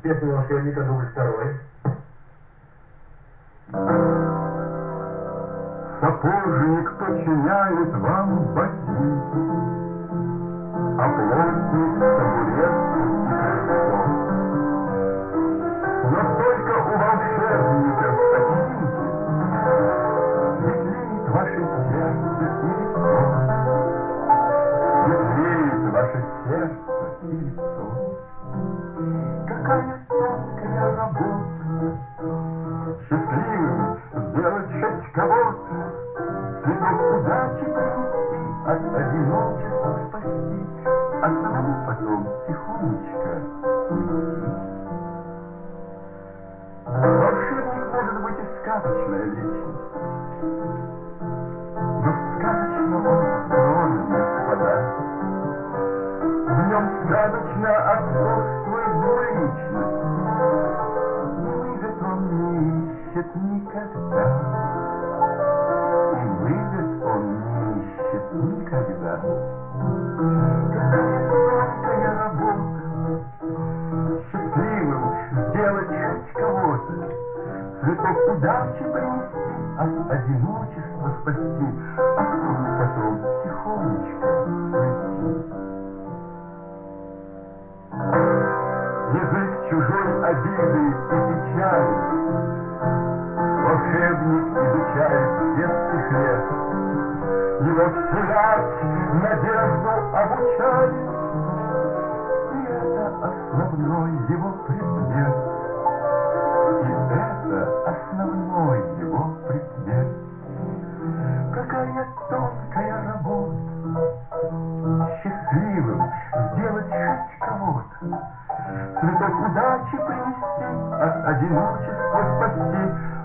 Песня волшебника, дубль второй. Сапожник починяет вам ботинки, а плотник табуретку и крыльцо. Но только у волшебника починки светлеет ваше сердце и лицо. Светлеет ваше сердце и лицо. Какая тонкая работа счастливым сделать хоть кого-то, цветок удачи принести, от одиночества спасти, а самому потом тихонечко уйти. Волшебник может быть и сказочная личность, но сказочно он скромен, господа. В нем сказочно отсутствует двуличность. Выгод он не ищет никогда, и выгод он не ищет никогда. Какая тонкая работа счастливым сделать хоть кого-то, цветок удачи принести, от одиночества спасти, а самому потом тихонечко уйти. Язык чужой обиды и печали волшебник изучает с детских лет. Его вселять надежду обучали, и это основной его предмет. И это основной его предмет. Какая тонкая работа счастливым сделать хоть кого-то, цветок удачи принести, от одиночества спасти,